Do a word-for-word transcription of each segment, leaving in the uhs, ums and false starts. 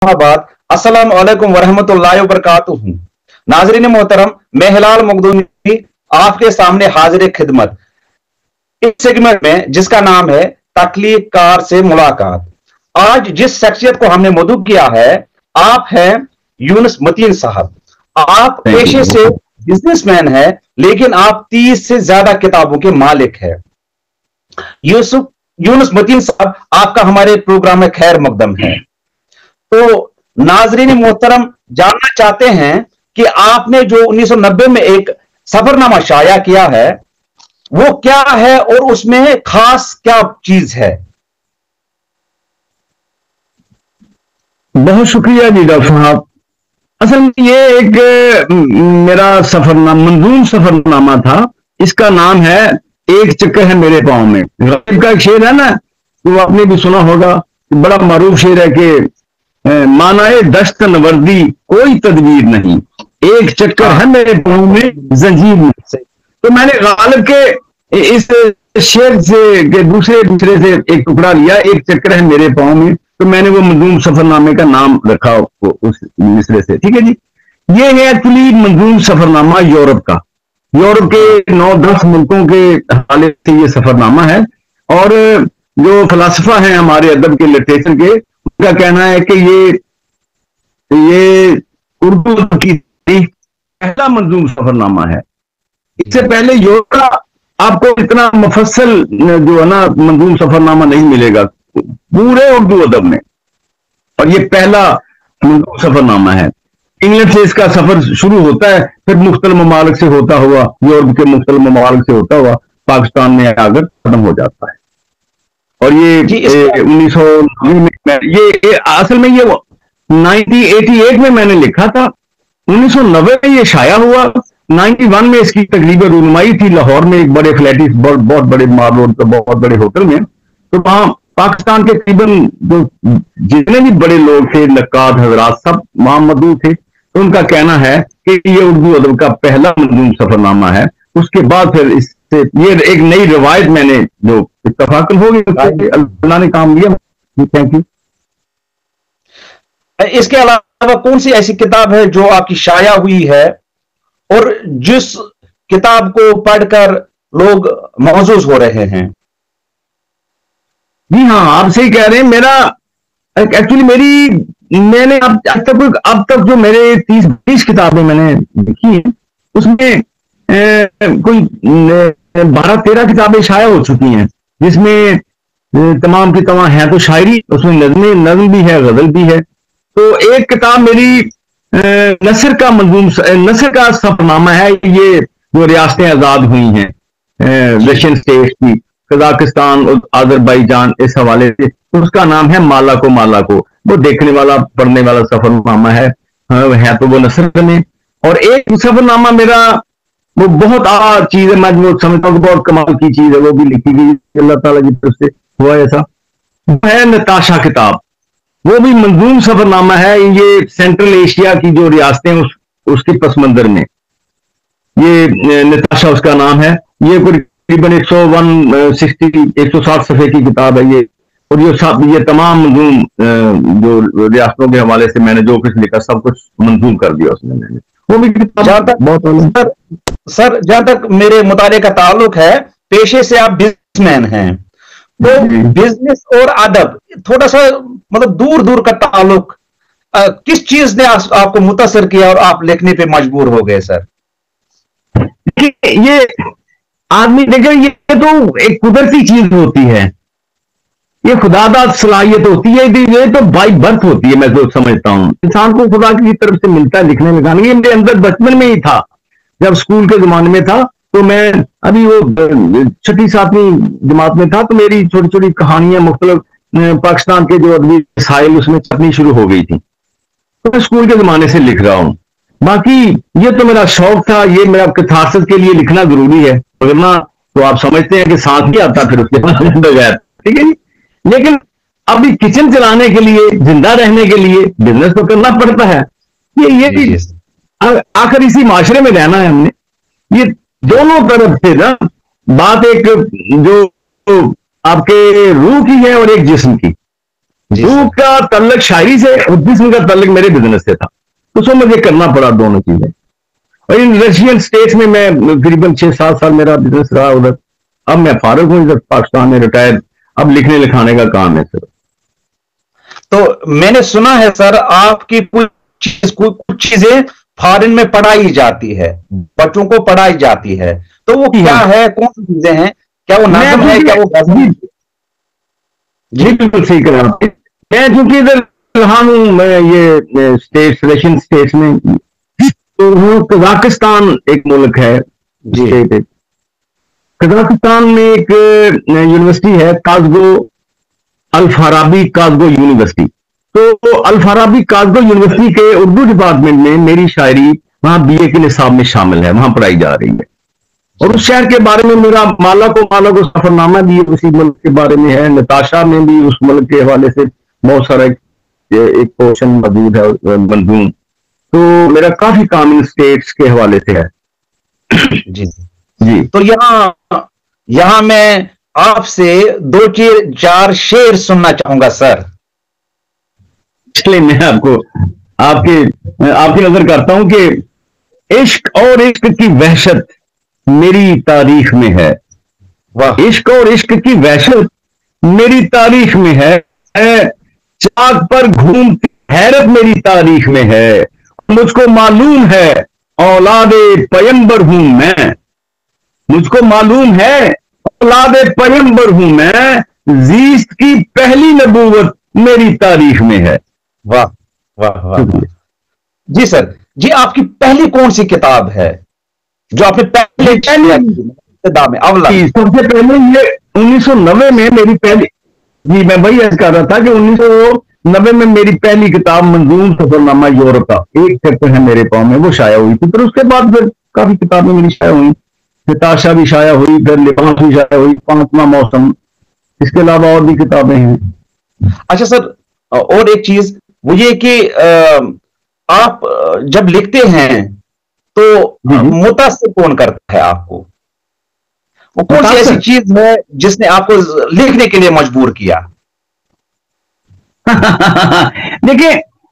इस्लामाबाद। अस्सलाम वालेकुम वरहमतुल्लाहि वबरकातुहू। नाज़रीन मोहतरम, मैं हिलाल मखदूमी आपके सामने हाजिर खिदमत इस सेगमेंट में जिसका नाम है तकलीफ कार से मुलाकात। आज जिस शख्सियत को हमने मदऊ किया है, आप हैं यूनुस मतीन साहब। आप पेशे से बिजनेसमैन हैं, लेकिन आप तीस से ज्यादा किताबों के मालिक हैं। यूसुफ यूनुस मतीन साहब, आपका हमारे प्रोग्राम में खैर मकदम है। तो नाजरीन मोहतरम, जानना चाहते हैं कि आपने जो उन्नीस सौ नब्बे में एक सफरनामा शाया किया है, वो क्या है और उसमें खास क्या चीज है? बहुत शुक्रिया जी डॉक्टर साहब। असल में ये एक मेरा सफरनामा, मंजूम सफरनामा था। इसका नाम है एक चक्कर है मेरे पाँव में। गालिब का एक शेर है ना, तो आपने भी सुना होगा, बड़ा मारूफ शेर है कि मानाए दस्त नवर्दी कोई तदबीर नहीं, एक चक्कर है मेरे पाँव में जंजीर नहीं। तो मैंने गालिब के इस शेर से के दूसरे दूसरे से एक टुकड़ा लिया, एक चक्कर है मेरे पाँव में, तो मैंने वो मंजूम सफरनामे का नाम रखा उस मिसरे से। ठीक है जी। ये है एक्चुअली मंजूम सफरनामा यूरोप का, यूरोप के नौ दस मुल्कों के हवाले से ये सफरनामा है। और जो फलासफा हैं हमारे अदब के, लिटरेचर के, उनका कहना है कि ये ये उर्दू की पहला मंजूम सफरनामा है। इससे पहले यूरोप का आपको इतना मुफस्सल जो है ना मंजूम सफरनामा नहीं मिलेगा पूरे उर्दू अदब में, और ये पहला मंजूम सफरनामा है। इंग्लैंड से इसका सफर शुरू होता है, फिर मुख्तलिफ ममालिक से होता हुआ, यूरोप के मुख्तलिफ ममालिक से होता हुआ पाकिस्तान में आकर खत्म हो जाता है। और ये उन्नीस सौ में ये, ये असल में ये नाइनटीन एटी एट में मैंने लिखा था, उन्नीस सौ नब्बे में ये शाया हुआ। इक्यानवे में इसकी तकरीबन रुनुमाई थी लाहौर में, एक बड़े फ्लैटिस, बहुत बहुत बड़े माल रोड पर बहुत बड़े होटल में। तो वहां पाकिस्तान के तकरीबन जो जितने भी बड़े लोग थे, नक्काद हजरात, सब वहां मौजूद थे। तो उनका कहना है कि ये उर्दू अदब का पहला मंजूम सफरनामा है। उसके बाद फिर इससे ये एक नई रवायत मैंने जो इत्तफाकन हो गई, अल्लाह ने काम लिया। Thank you. इसके अलावा कौन सी ऐसी किताब है जो आपकी शाया हुई है और जिस किताब को पढ़कर लोग महसूस हो रहे हैं? जी हाँ, आप सही कह रहे हैं। मेरा एक्चुअली मेरी मैंने अब तक अब तक जो मेरे तीस बीस किताबें मैंने लिखी हैं, उसमें ए, कोई बारह तेरह किताबें शाया हो चुकी हैं, जिसमें तमाम की तमाम हैं तो शायरी, उसमें नज़्म नज़्म भी है, गजल भी है। तो एक किताब मेरी नसर का मंजूम नसर का सफरनामा है। ये जो रियासतें आजाद हुई हैं रशियन स्टेट की, कजाकिस्तान और अजरबैजान, इस हवाले से उसका नाम है माला को माला को। वो देखने वाला पढ़ने वाला सफरनामा है, है तो वो नसर में। और एक सफरनामा मेरा वो बहुत आ चीज है, मैं वो समझता हूँ बहुत कमाल की चीज है, वो भी लिखी गई अल्लाह ताला की तरफ से हुआ ऐसा, वो है नताशा किताब। वो भी मंजूम सफरनामा है। ये सेंट्रल एशिया की जो रियासतें उस उसके पस मंजर में, ये नताशा उसका नाम है। ये तकरीबन एक सौ वन सिक्सटी एक सौ साठ सफे की किताब है ये। और ये सब ये तमाम मंजूम जो रियासतों के हवाले से मैंने जो कुछ लिखा सब कुछ मंजूम कर दिया उसमें मैंने। वो भी किताब बहुत सर, सर जहां तक मेरे मुताले का ताल्लुक है, पेशे से आप बिजनेसमैन हैं, तो बिजनेस और अदब थोड़ा सा मतलब दूर दूर का ताल्लुक, किस चीज ने आ, आपको मुतासर किया और आप लिखने पे मजबूर हो गए सर? ये आदमी देखिए, ये तो एक कुदरती चीज होती है, ये खुदादाद सलाहियत होती है, ये तो बाई बर्थ होती है। मैं तो समझता हूँ इंसान को खुदा की तरफ से मिलता है लिखने लिखाने। ये मेरे अंदर बचपन में ही था, जब स्कूल के जमाने में था, तो मैं अभी वो छठी सातवीं जमात में था, तो मेरी छोटी छोटी कहानियां मुख्तलिफ पाकिस्तान के जो अदबी साहिल उसमें छपनी शुरू हो गई थी। तो मैं स्कूल के जमाने से लिख रहा हूँ। बाकी ये तो मेरा शौक था, ये मेरा कथारसत के लिए लिखना जरूरी है, वरना तो आप समझते हैं कि सांस भी आता फिर उसके बाद बगैर। ठीक है जी। लेकिन अभी किचन चलाने के लिए, जिंदा रहने के लिए बिजनेस तो करना पड़ता है। ये ये भी आखिर इसी माशरे में रहना है हमने। ये दोनों तरफ से ना बात, एक जो आपके रूह की है और एक जिस्म की। اردو کا تعلق شاعری سے اور جسم کا تعلق میرے بزنس سے تھا، اس میں مجھے کرنا پڑا دونوں چیزیں. اور ان رشین اسٹیٹس میں میں تقریباً چھ سات سال میرا بزنس رہا ادھر. اب میں فارغ ہوں ادھر پاکستان میں ریٹائر، اب لکھنے لکھانے کا کام ہے سر. تو میں نے سنا ہے سر آپ کی کچھ کچھ چیزیں فارن میں پڑھائی جاتی ہے، بچوں کو پڑھائی جاتی ہے، تو وہ کیا ہے، کون سی چیزیں ہیں؟ کیا وہ نظم ہے، کیا وہ غزل ہے؟ جی بالکل صحیح کہا آپ نے. میں چونکہ ادھر رہا ہوں، میں یہ اسٹیٹس رشین اسٹیٹس میں، تو وہ قزاقستان ایک ملک ہے. جی قزاقستان میں ایک یونیورسٹی ہے کازگو الفارابی کازگو یونیورسٹی. تو الفارابی کازگو یونیورسٹی کے اردو ڈپارٹمنٹ میں میری شاعری وہاں بی اے کے نصاب میں شامل ہے، وہاں پڑھائی جا رہی ہے. اور اس شہر کے بارے میں میرا مالا کو مالا کو سفر نامہ بھی اسی ملک کے بارے میں ہے. نتاشا میں بھی اس ملک کے حوالے سے بہت سارا ایک پورشن موجود ہے منظوم. تو میرا کافی کام ان اسٹیٹس کے حوالے سے ہے. جی جی تو یہاں یہاں میں آپ سے دو چار شعر سننا چاہوں گا سر. چلے میں آپ کو آپ کے آپ کی نظر کرتا ہوں کہ عشق اور عشق کی وحشت میری تاریخ میں ہے. عشق اور عشق کی وحشت میری تاریخ میں ہے. چاک پر گھومتی حیرت میری تاریخ میں ہے. مجھ کو معلوم ہے اولاد پیمبر ہوں میں. مجھ کو معلوم ہے اولاد پیمبر ہوں میں. زیست کی پہلی نبوت میری تاریخ میں ہے. واہ واہ واہ. جی سر، جی آپ کی پہلی کون سی کتاب ہے جو آپ نے پہلے ابتدا میں اول؟ سب سے پہلے یہ انیس سو نوے میں میری پہلی، جی میں وہی عرض کر رہا تھا کہ انیس سو نوے میں میری پہلی کتاب منظوم سفر نامہ یورپ کا ایک چیپٹر ہے میرے پاؤں میں، وہ شائع ہوئی تھی. پھر اس کے بعد پھر کافی کتابیں میری شائع ہوئی. نتاشا بھی شائع ہوئی، پھر لباس بھی شائع ہوئی، پانچواں موسم، اس کے علاوہ اور بھی کتابیں ہیں. اچھا سر، اور ایک چیز وہ یہ کہ آپ جب لکھتے ہیں تو متاثر کون کرتا ہے آپ کو؟ وہ کون سی ایسی چیز ہے جس نے آپ کو لکھنے کے لیے مجبور کیا؟ دیکھیں،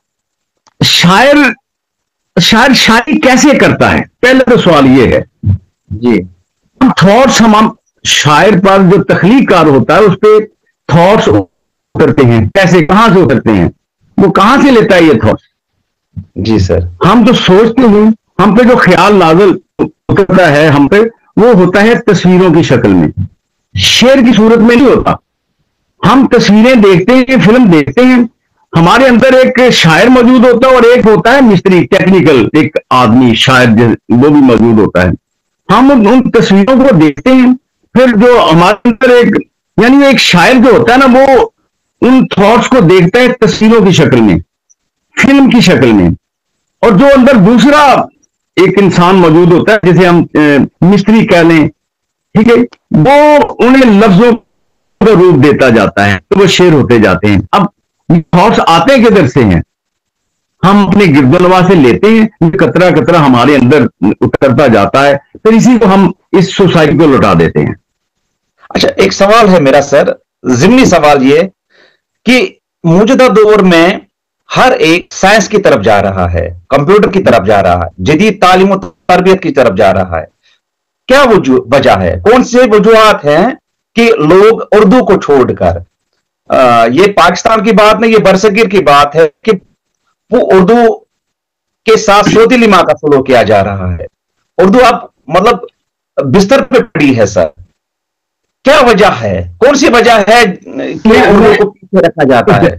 شاعر شاعر شاعری کیسے کرتا ہے، پہلے تو سوال یہ ہے. جی تھاٹس ہم شاعر پر جو تخلیق کار ہوتا ہے اس پہ تھاٹس کرتے ہیں، کیسے کہاں سے کرتے ہیں، وہ کہاں سے لیتا ہے یہ تھاٹس؟ جی سر، ہم تو سوچتے ہیں، ہم پہ جو خیال نازل ہوتا ہے ہم پہ وہ ہوتا ہے تصویروں کی شکل میں، شعر کی صورت میں نہیں ہوتا. ہم تصویریں دیکھتے ہیں، فلم دیکھتے ہیں، ہمارے اندر ایک شاعر موجود ہوتا ہے اور ایک ہوتا ہے مستری ٹیکنیکل ایک آدمی شاعر، وہ بھی موجود ہوتا ہے. ہم ان تصویروں کو دیکھتے ہیں، پھر جو ہمارے اندر ایک یعنی ایک شاعر جو ہوتا ہے نا وہ ان تھاٹس کو دیکھتا ہے تصویروں کی شکل میں، فلم کی شکل میں. اور جو اندر دوسرا ایک انسان موجود ہوتا ہے جسے ہم مستری کہہ لیں، ٹھیک ہے، وہ انہیں لفظوں کو روپ دیتا جاتا ہے تو وہ شعر ہوتے جاتے ہیں. اب تھاٹس آتے کدھر سے ہیں؟ ہم اپنے گرد و نواح سے لیتے ہیں، کترا کترا ہمارے اندر اترتا جاتا ہے، پھر اسی کو ہم اس سوسائٹی کو لوٹا دیتے ہیں. اچھا، ایک سوال ہے میرا سر، ضمنی سوال یہ کہ موجودہ دور میں ہر ایک سائنس کی طرف جا رہا ہے، کمپیوٹر کی طرف جا رہا ہے، جدید تعلیم و تربیت کی طرف جا رہا ہے. کیا وجہ ہے، کون سے وجوہات ہیں کہ لوگ اردو کو چھوڑ کر، یہ پاکستان کی بات نہیں، یہ برصغیر کی بات ہے کہ وہ اردو کے ساتھ سوتیلی ماں کا سلوک کیا جا رہا ہے؟ اردو اب مطلب بستر پہ پڑی ہے سر. کیا وجہ ہے، کون سی وجہ ہے کہ اردو کو پیچھے رکھا جاتا ہے؟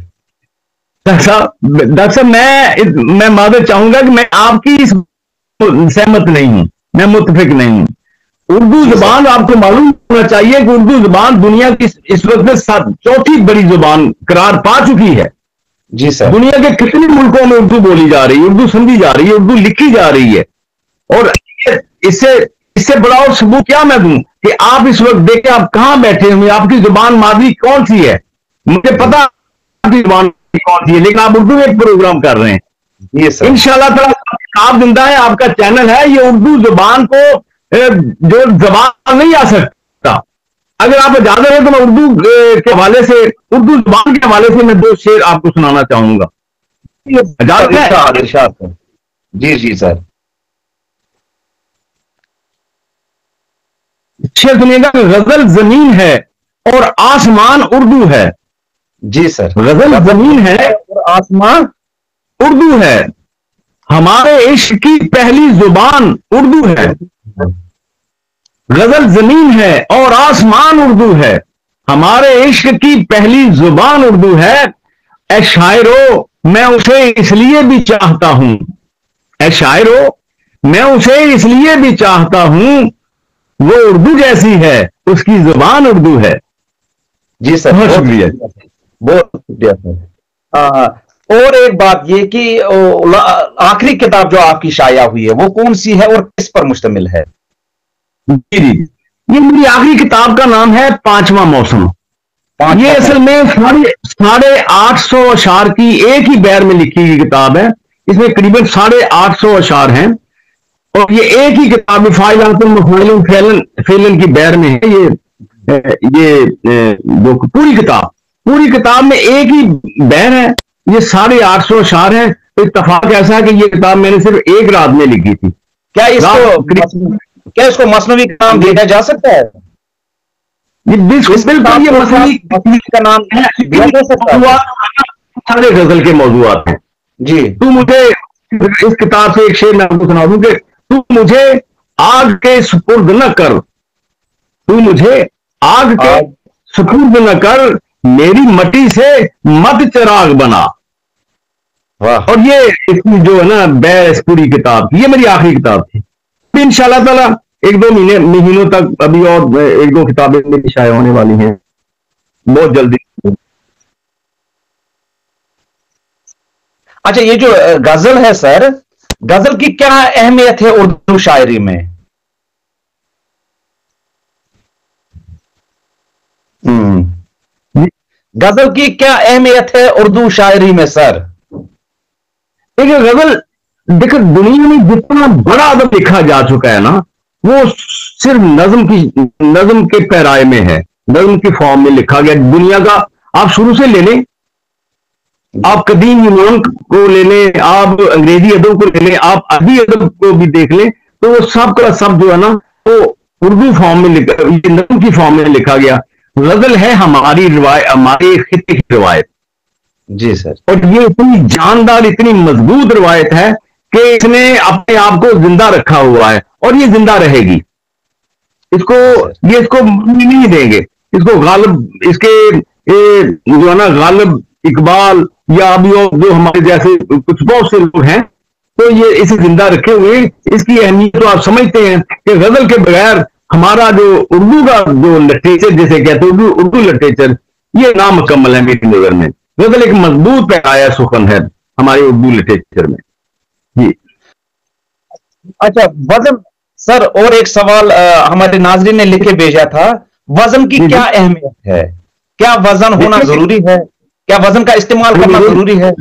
ڈاکٹر صاحب میں میں معذرت چاہوں گا کہ میں آپ کی سہمت نہیں ہوں، میں متفق نہیں ہوں. اردو زبان آپ کو معلوم ہونا چاہیے کہ اردو زبان دنیا کی اس وقت میں چوتھی بڑی زبان قرار پا چکی ہے. جی سر، دنیا کے کتنے ملکوں میں اردو بولی جا رہی ہے، اردو سمجھی جا رہی ہے، اردو لکھی جا رہی ہے. اور اس سے اس سے بڑا اور ثبوت کیا میں دوں کہ آپ اس وقت دیکھیں آپ کہاں بیٹھے ہوئے، آپ کی زبان مادری کون سی ہے؟ مجھے پتا آپ کی زبان کون سی ہے، لیکن آپ اردو میں ایک پروگرام کر رہے ہیں. ان شاء اللہ تعالیٰ آپ زندہ ہے، آپ کا چینل ہے، یہ اردو زبان کو جو زبان نہیں آ سکتا اگر آپ اجازت ہے تو میں اردو کے حوالے سے اردو زبان کے حوالے سے میں دو شعر آپ کو سنانا چاہوں گا. اجازت ہے؟ جی جی سر. شعر سنیے گا. غزل زمین ہے اور آسمان اردو ہے. جی سر. غزل زمین ہے اور آسمان اردو ہے. ہمارے عشق کی پہلی زبان اردو ہے. غزل زمین ہے اور آسمان اردو ہے. ہمارے عشق کی پہلی زبان اردو ہے. اے شاعرو میں اسے اس لیے بھی چاہتا ہوں. اے شاعرو میں اسے اس لیے بھی چاہتا ہوں. وہ اردو جیسی ہے اس کی زبان اردو ہے. جی سر بہت شکریہ. بہت شکریہ سر. اور ایک بات یہ کہ آخری کتاب جو آپ کی شائع ہوئی ہے وہ کون سی ہے اور کس پر مشتمل ہے؟ جی جی یہ میری آخری کتاب کا نام ہے پانچواں موسم. یہ اصل میں ساڑھے ساڑھے آٹھ سو اشعار کی ایک ہی بیر میں لکھی گئی کتاب ہے. اس میں قریباً ساڑھے آٹھ سو اشعار ہیں اور یہ ایک ہی کتاب فائلات المفاعل فعلاً فعلاً کی بیر میں ہے. یہ یہ جو پوری کتاب پوری کتاب میں ایک ہی بیر ہے. یہ ساڑھے آٹھ سو اشعار ہیں. تو اتفاق ایسا ہے کہ یہ کتاب میں نے صرف ایک رات میں لکھی تھی. کیا اس کو کیا اس کو مصنوعی کا نام دیا جا سکتا ہے؟ بالکل یہ مصنوعی کا نام سارے غزل کے موضوعات ہیں. جی تو مجھے اس کتاب سے ایک شعر میں آپ کو سنا دوں کہ تو مجھے آگ کے سپرد نہ کر. تو مجھے آگ کے سپرد نہ کر میری مٹی سے مت چراغ بنا. اور یہ جو ہے نا بیس پوری کتاب یہ میری آخری کتاب تھی. ان شاء اللہ تعالیٰ ایک دو مہینے مہینوں تک ابھی اور ایک دو کتابیں میری شائع ہونے والی ہیں بہت جلدی. اچھا یہ جو غزل ہے سر غزل کی کیا اہمیت ہے اردو شاعری میں؟ غزل کی کیا اہمیت ہے اردو شاعری میں سر؟ دیکھیں غزل دیکھیں دنیا میں جتنا بڑا ادب لکھا جا چکا ہے نا وہ صرف نظم کی نظم کے پیرائے میں ہے. نظم کی فارم میں لکھا گیا. دنیا کا آپ شروع سے لے لیں, آپ قدیم یونان کو لے لیں, آپ انگریزی ادب کو لے لیں, آپ عربی ادب کو بھی دیکھ لیں تو وہ سب کا سب جو ہے نا وہ اردو فارم میں لکھا نظم کی فارم میں لکھا گیا. غزل ہے ہماری روایت ہمارے خطے کی روایت. جی سر. اور یہ اتنی جاندار اتنی مضبوط روایت ہے کہ اس نے اپنے آپ کو زندہ رکھا ہوا ہے اور یہ زندہ رہے گی. اس کو یہ اس کو نہیں دیں گے. اس کو غالب اس کے جو ہے نا غالب اقبال یا ابھی جو ہمارے جیسے کچھ بہت سے لوگ ہیں تو یہ اسے زندہ رکھے ہوئے. اس کی اہمیت تو آپ سمجھتے ہیں کہ غزل کے بغیر ہمارا جو اردو کا جو لٹریچر جسے کہتے ہیں اردو اردو لٹریچر یہ نامکمل ہے میری نظر میں. غزل ایک مضبوط پیرایا سخن ہے ہمارے اردو لٹریچر میں. جی اچھا وزن سر اور ایک سوال ہمارے ناظرین نے لکھ کے بھیجا تھا. وزن کی کیا اہمیت ہے؟ کیا وزن ہونا ضروری ہے؟ کیا وزن کا استعمال کرنا ضروری ہے؟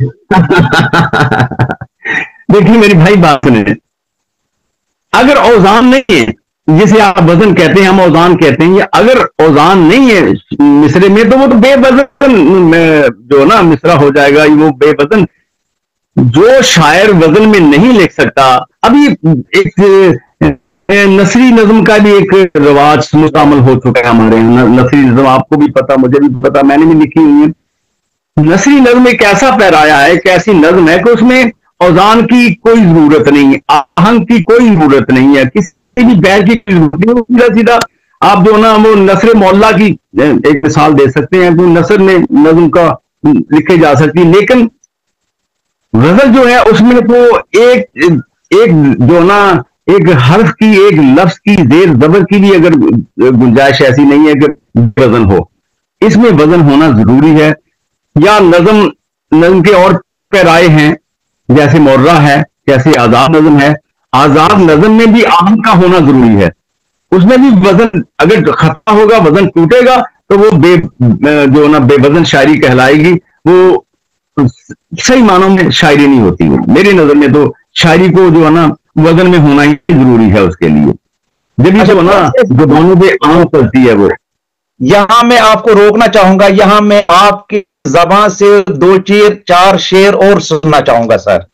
دیکھیے میری بھائی بات سنیں. اگر اوزان نہیں ہے جسے آپ وزن کہتے ہیں ہم اوزان کہتے ہیں, اگر اوزان نہیں ہے مصرے میں تو وہ تو بے وزن جو نا مصرا ہو جائے گا. وہ بے وزن جو شاعر وزن میں نہیں لکھ سکتا. ابھی ایک نثری نظم کا بھی ایک رواج مستعمل ہو چکا ہے ہمارے یہاں. نثری نظم آپ کو بھی پتا مجھے بھی پتا میں نے بھی لکھی ہوئی ہے. نثری نظم ایک ایسا پیرایا ہے ایک ایسی نظم ہے کہ اس میں اوزان کی کوئی ضرورت نہیں ہے, آہنگ کی کوئی ضرورت نہیں ہے, کسی بھی بیر کی ضرورت نہیں. سیدھا سیدھا آپ جو نا وہ نثر مولا کی ایک مثال دے سکتے ہیں. تو نثر میں نظم کا لکھے جا سکتی, لیکن غزل جو ہے اس میں تو ایک ایک جو نا ایک حرف کی ایک لفظ کی زیر زبر کی بھی اگر گنجائش ایسی نہیں ہے کہ وزن ہو. اس میں وزن ہونا ضروری ہے. یا نظم نظم کے اور پیرائے ہیں جیسے مرہ ہے, جیسے آزاد نظم ہے. آزاد نظم میں بھی آہنگ کا ہونا ضروری ہے. اس میں بھی وزن اگر خطا ہوگا وزن ٹوٹے گا تو وہ بے جو نا بے وزن شاعری کہلائے گی. وہ صحیح معنوں میں شاعری نہیں ہوتی. میری نظر میں تو شاعری کو جو ہے نا وزن میں ہونا ہی ضروری ہے اس کے لیے. جب جو نا زبانوں پہ عام چلتی ہے وہ यहां मैं आपको रोकना चाहूंगा, यहां मैं आपकी जबान से दो चीर चार शेर और सुनना चाहूंगा सर।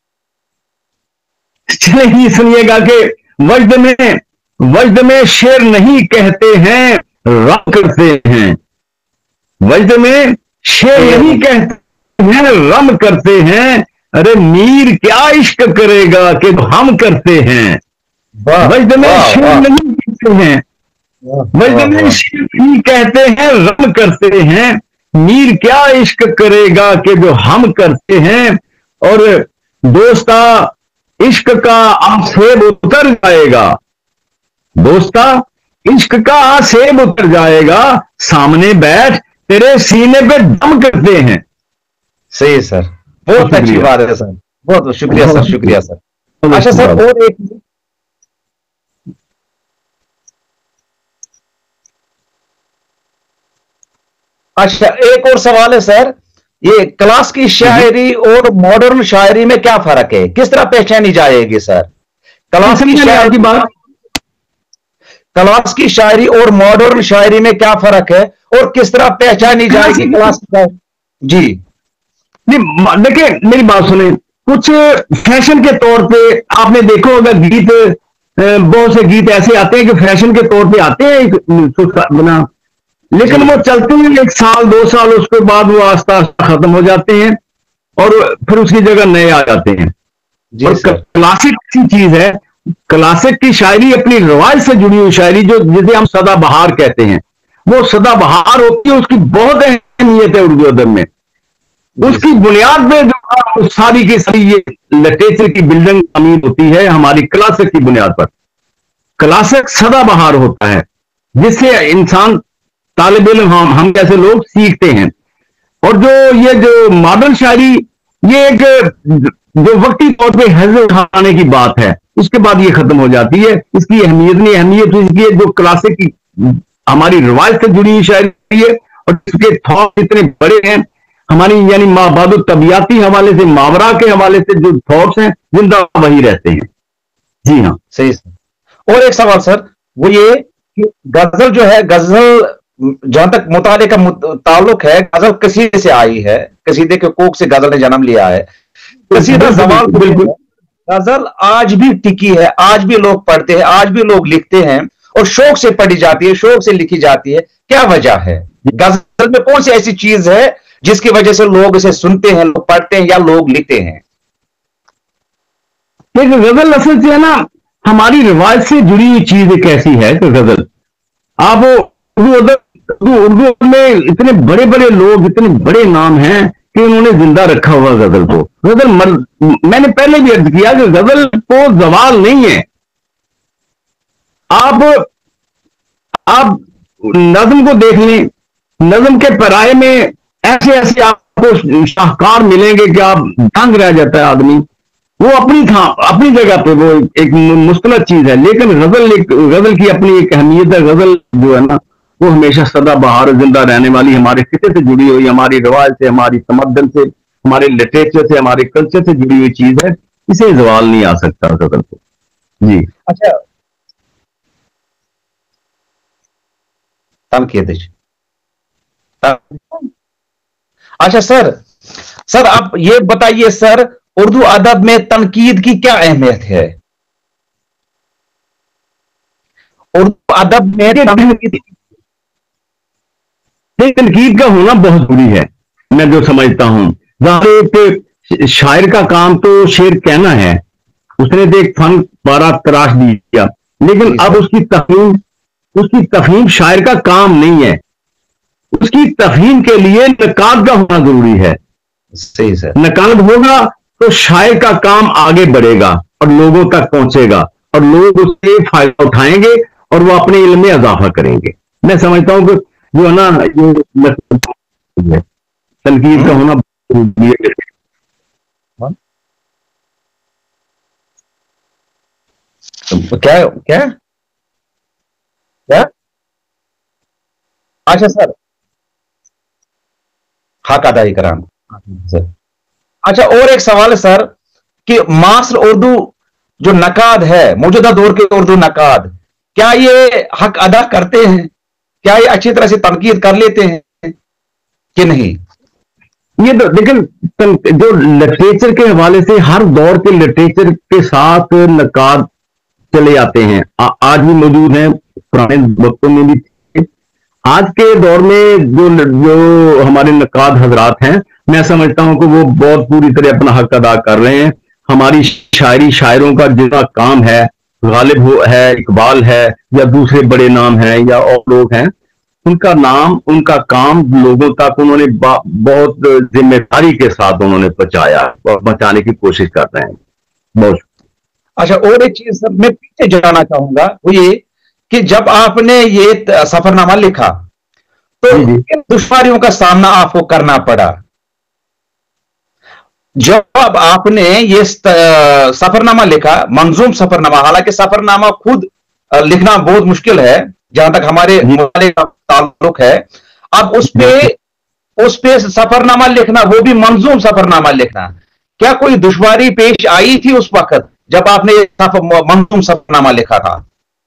चलिए सुनिएगा कि वज्द में वज्द में शेर नहीं कहते हैं, रम करते हैं। वज्द में शेर नहीं कहते हैं, रम करते हैं। अरे मीर क्या इश्क करेगा कि हम करते हैं। वज्द में शेर नहीं कहते हैं, वज्द में शेर नहीं कहते हैं, रम करते हैं। मीर क्या इश्क करेगा कि जो हम करते हैं। और दोस्ता इश्क का आसेब उतर जाएगा, दोस्ता इश्क का आसेब उतर जाएगा। सामने बैठ तेरे सीने पे दम करते हैं। सही सर, बहुत अच्छी बात है सर, बहुत बहुत शुक्रिया सर, शुक्रिया सर। अच्छा सर, और एक अच्छा एक और सवाल है सर, ये क्लास की शायरी और मॉडर्न शायरी में क्या फर्क है, किस तरह पहचानी जाएगी सर? क्लास की शायरी की बात, क्लास की शायरी और मॉडर्न शायरी में क्या फर्क है और किस तरह पहचानी जाएगी क्लास की शायरी? जी नहीं, देखिए मेरी बात सुने, कुछ फैशन के तौर पे आपने देखो, अगर गीत, बहुत से गीत ऐसे आते हैं कि फैशन के तौर पे आते हैं बना, लेकिन वो चलते हैं एक साल दो साल, उसके बाद वो आस्ता आस्ता खत्म हो जाते हैं और फिर उसकी जगह नए आ जाते हैं। और क्लासिक की चीज है, क्लासिक की शायरी अपनी रिवाज से जुड़ी हुई शायरी, जो जिसे हम सदाबहार कहते हैं, वो सदाबहार होती है, उसकी बहुत अहमियत है उर्दू अदब में। उसकी बुनियाद पे जो सारी की सारी ये लिटरेचर की बिल्डिंग अमीर होती है हमारी क्लासिक की बुनियाद पर। क्लासिक सदाबहार होता है जिससे इंसान, तालिब इल्म, हम हम जैसे लोग सीखते हैं। और जो ये जो मॉडर्न शायरी, ये एक जो वक्ती तौर पे हज़्ज़ उठाने की बात है, उसके बाद ये खत्म हो जाती है। इसकी अहमियत नहीं, अहमियत इसकी है जो क्लासिक की हमारी रिवाज से जुड़ी हुई शायरी है और इसके थॉट इतने बड़े हैं हमारी, यानी माबादु तबियाती हवाले से, मावरा के हवाले से जो थॉट्स हैं जिंदा वही रहते हैं। जी हाँ, सही सर। और एक सवाल सर, वो ये कि गजल जो है, गजल जहां तक मुताले का ताल्लुक है, गजल कसीदे से आई है, कसीदे के कोक से गजल ने जन्म लिया है। कसीदा सवाल, बिल्कुल गजल आज भी टिकी है, आज भी लोग पढ़ते हैं, आज भी लोग लिखते हैं और शौक से पढ़ी जाती है, शौक से लिखी जाती है। क्या वजह है? गजल में कौन सी ऐसी चीज है जिसकी वजह से लोग इसे सुनते हैं, लोग पढ़ते हैं या लोग लिखते हैं? गजल असल से है ना, हमारी रिवाज से जुड़ी हुई चीज एक ऐसी है कि गजल, आप उर्दू उर्दू में इतने बड़े बड़े लोग, इतने बड़े नाम हैं कि उन्होंने जिंदा रखा हुआ गजल को। गजल मर, मैंने पहले भी अर्ज किया कि गजल को जवाल नहीं है। आप आप नज्म को देख लें, नज्म के पराये में ऐसे ऐसे आपको शाहकार मिलेंगे कि आप दंग रह जाता है आदमी। वो अपनी था अपनी जगह पे वो एक मुस्तलद चीज है, लेकिन गजल एक गजल की अपनी एक अहमियत है। गजल जो है ना, वो हमेशा सदा बहार जिंदा रहने वाली, हमारे खिते से जुड़ी हुई, हमारी रिवाज से, हमारी तमद्दन से, हमारे लिटरेचर से, हमारे कल्चर से जुड़ी हुई चीज है। इसे जवाल नहीं आ सकता गजल को। जी अच्छा, काम किए थे। अच्छा सर, सर आप ये बताइए सर, उर्दू अदब में तनकीद की क्या अहमियत है? उर्दू अदब में तनकीद तनकीद का होना बहुत जरूरी है, मैं जो समझता हूं। एक शायर का काम तो शेर कहना है, उसने तो एक फन पारा तराश दिया, लेकिन अब उसकी तफहीम उसकी तफहीम शायर का काम नहीं है। उसकी तफहीम के लिए नकाद का होना जरूरी है। सही सर। नकाद होगा तो शायर का काम आगे बढ़ेगा और लोगों तक पहुंचेगा और लोग उससे फायदा उठाएंगे और वो अपने इल्म में इजाफा करेंगे। मैं समझता हूं कि जो है ना, ये तनकीद का होना जरूरी है। क्या क्या क्या अच्छा सर, हक अदाई कराम सर। अच्छा, और एक सवाल है सर कि मास्र उर्दू जो नकाद है, मौजूदा दौर के उर्दू नकाद, क्या ये हक अदा करते हैं? क्या ये अच्छी तरह से तनकीद कर लेते हैं कि नहीं? ये तो लेकिन जो लिटरेचर के हवाले से हर दौर के लिटरेचर के साथ नकाद चले आते हैं, आ, आज भी मौजूद हैं, पुराने वक्तों में भी थे। आज के दौर में जो जो हमारे नकाद हजरात हैं, मैं समझता हूं कि वो बहुत पूरी तरह अपना हक अदा कर रहे हैं। हमारी शायरी शायरों का जितना काम है, गालिब हो है, इकबाल है, या दूसरे बड़े नाम हैं, या और लोग हैं, उनका नाम, उनका काम लोगों तक उन्होंने बहुत जिम्मेदारी के साथ उन्होंने पहुंचाया और पहुंचाने की कोशिश कर रहे हैं। बहुत अच्छा, और एक चीज मैं पीछे जानना चाहूंगा, वो ये कि जब आपने ये सफरनामा लिखा तो किन दुश्वारियों का सामना आपको करना पड़ा? जब आपने ये सफरनामा लिखा, मंजूम सफरनामा, हालांकि सफरनामा खुद लिखना बहुत मुश्किल है जहां तक हमारे मुताले का ताल्लुक है, अब उस पे उस पे सफरनामा लिखना, वो भी मंजूम सफरनामा लिखना, क्या कोई दुश्वारी पेश आई थी उस वक्त जब आपने मंजूम सफरनामा लिखा था?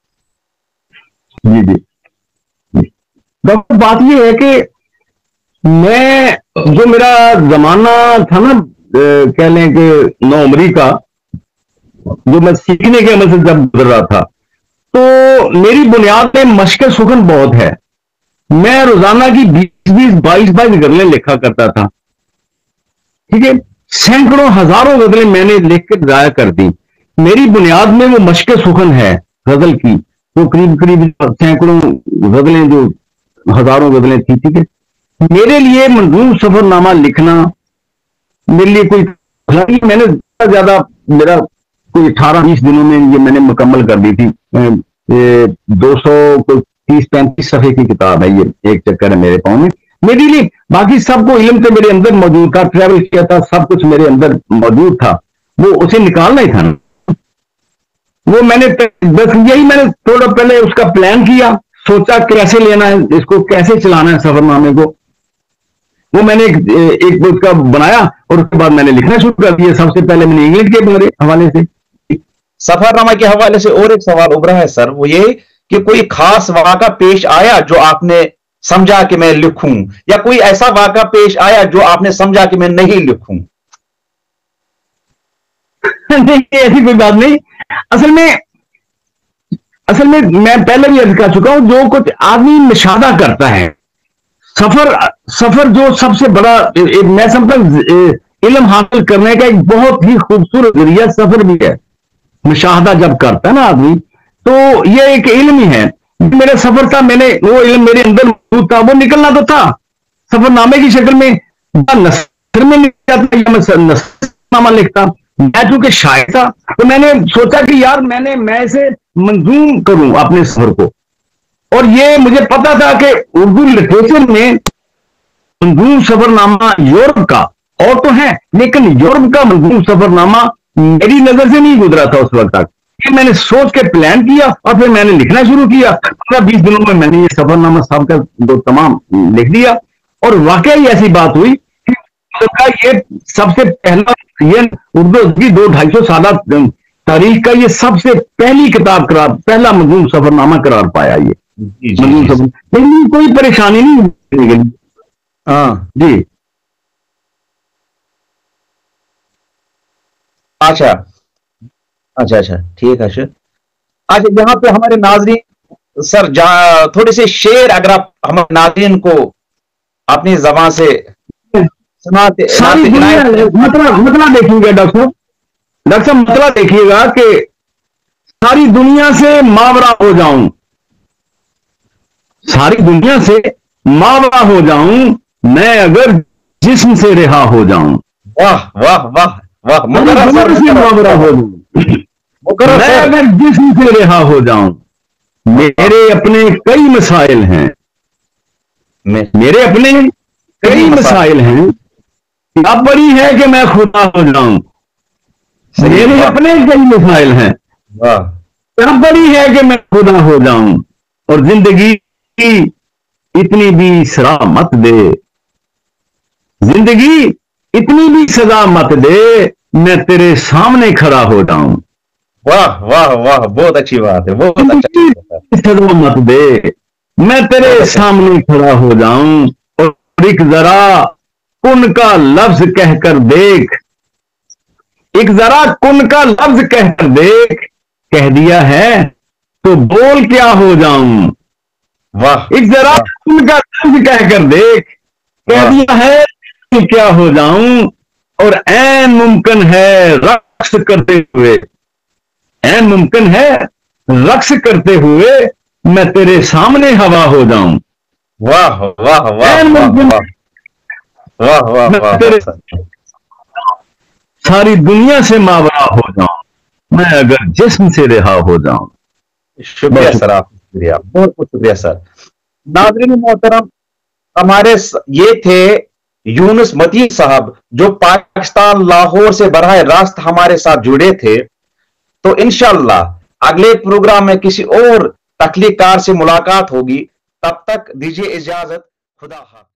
जी जी, बात ये है कि मैं, जो मेरा जमाना था ना, कह लें कि नौ उम्री का, जो मैं सीखने के अमल से जब गुजर रहा था, तो मेरी बुनियाद में मशक सुखन बहुत है। मैं रोजाना की बीस बीस बाईस बाईस गजलें लिखा करता था, ठीक है, सैकड़ों हजारों गजलें मैंने लिख के जाया कर दी। मेरी बुनियाद में वो मशक सुखन है गजल की, वो करीब करीब सैकड़ों गजलें, जो हजारों गजलें थी, ठीक है। मेरे लिए मंजूम सफरनामा लिखना मेरे लिए कोई, मैंने ज्यादा, मेरा कोई अठारह बीस दिनों में ये मैंने मुकम्मल कर दी थी। दो सौ कोई तीस पैंतीस सफे की किताब है ये, एक चक्कर है मेरे पाँव में। मेरे लिए बाकी सबको इल्म तो मेरे अंदर मौजूद था, ट्रैवल किया था, सब कुछ मेरे अंदर मौजूद था, वो उसे निकालना ही था ना। वो मैंने बस यही मैंने थोड़ा पहले उसका प्लान किया, सोचा कैसे लेना है इसको, कैसे चलाना है सफरनामे को, वो मैंने एक, एक उसका बनाया और उसके बाद मैंने लिखना शुरू कर दिया। सबसे पहले मैंने इंग्लिश के हवाले से, सफरनामा के हवाले से और एक सवाल उभरा है सर, वो ये कि कोई खास वाक़ा पेश आया जो आपने समझा कि मैं लिखूं, या कोई ऐसा वाक़ा पेश आया जो आपने समझा कि मैं नहीं लिखूं? नहीं, ऐसी कोई बात नहीं। असल में असल में मैं पहले भी अर्ज कर चुका हूं, जो कुछ आदमी मुशाहदा करता है, सफर सफर जो सबसे बड़ा, मैं समझता हूं इल्म हासिल करने का एक बहुत ही खूबसूरत जरिया सफर भी है। मुशाहदा जब करता है ना आदमी, तो ये एक इल्म ही है। मेरा सफर था, मैंने वो इल्म मेरे अंदर मौजूद था, वो निकलना तो था सफरनामे की शक्ल में, नसर में नसरनामा लिखता। मैं चूंकि शायर था, तो मैंने सोचा कि यार मैंने मैं इसे मंजूम करूं अपने सफर को, और ये मुझे पता था कि उर्दू लिटरेचर में मंजूम सफरनामा यूरोप का और तो है, लेकिन यूरोप का मंजूम सफरनामा मेरी नजर से नहीं गुजरा था उस वक्त तक। ये मैंने सोच के प्लान किया और फिर मैंने लिखना शुरू किया। पंद्रह बीस दिनों में मैंने ये सफरनामा सब का दो तमाम लिख दिया, और वाकई ऐसी बात हुई कि ये सबसे पहला, ये उर्दू की दो ढाई सौ साल तारीख का ये सबसे पहली किताब करार, पहला मंजूम सफरनामा करार पाया ये। लेकिन कोई परेशानी नहीं। हाँ जी, अच्छा अच्छा अच्छा ठीक है सर। अच्छा, यहाँ पे हमारे नाज़रीन सर, थोड़े से शेर अगर आप हमारे नाज़रीन को अपनी ज़बान से सुनाते, सारी दुनिया मतलब मतलब देखिएगा डॉक्टर साहब, डॉक्टर साहब मतलब देखिएगा कि सारी दुनिया से मावरा हो जाऊं, सारी दुनिया से मावरा हो जाऊं, मैं अगर जिस्म से रिहा हो जाऊं। वाह वाह वाह वाह, मावरा हो जाऊं, मैं अगर जिस्म से रिहा हो जाऊं, मेरे अपने कई मसाइल हैं, मेरे अपने कई मसाइल हैं, क्या बड़ी है कि मैं खुदा हो जाऊं, मेरे अपने कई मसाइल हैं, क्या बड़ी है कि मैं खुदा हो जाऊं, और जिंदगी की इतनी भी सजा मत दे, जिंदगी इतनी भी सजा मत दे, मैं तेरे सामने खड़ा हो जाऊं। वाह वाह वाह, बहुत अच्छी बात है, बहुत अच्छी सजा मत दे, میں تیرے سامنے کھڑا ہو جاؤں اور ایک ذرا کن کا لفظ کہہ کر دیکھ، ایک ذرا کن کا لفظ کہہ کر دیکھ، کہہ دیا ہے تو بول کیا ہو جاؤں، واہ ایک ذرا کن کا لفظ کہہ کر دیکھ، کہہ دیا ہے تو کیا ہو جاؤں، اور عین ممکن ہے رقص کرتے ہوئے، عین ممکن ہے رقص کرتے ہوئے میں تیرے سامنے ہوا ہو جاؤں، واہ واہ واہ عین واہ ممکن واہ واہ میں واہ تیرے ساری دنیا سے ماورا ہو جاؤں، میں اگر جسم سے رہا ہو جاؤں۔ شکریہ سر، آپ شکریہ، بہت بہت شکریہ سر۔ ناظرین محترم، ہمارے یہ تھے یونس متی صاحب جو پاکستان لاہور سے براہ راست ہمارے ساتھ جڑے تھے۔ تو انشاءاللہ اگلے پروگرام میں کسی اور تخلیق کار سے ملاقات ہوگی، تب تک دیجیے اجازت، خدا حافظ۔